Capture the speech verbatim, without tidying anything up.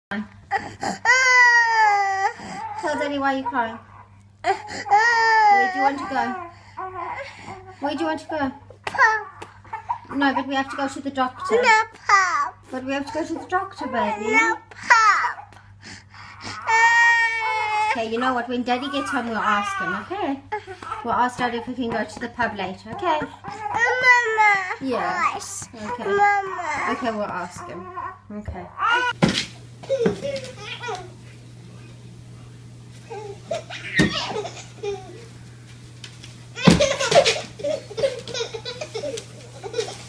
Tell Daddy why you're crying. Where do you want to go? Where do you want to go? Pop. No, but we have to go to the doctor. No, Pop. But we have to go to the doctor, baby. No, Pop. Okay, you know what? When Daddy gets home, we'll ask him, okay? We'll ask Daddy if we can go to the pub later, okay? Mama. Yeah. Yes. Okay. Mama. Okay, we'll ask him. Okay.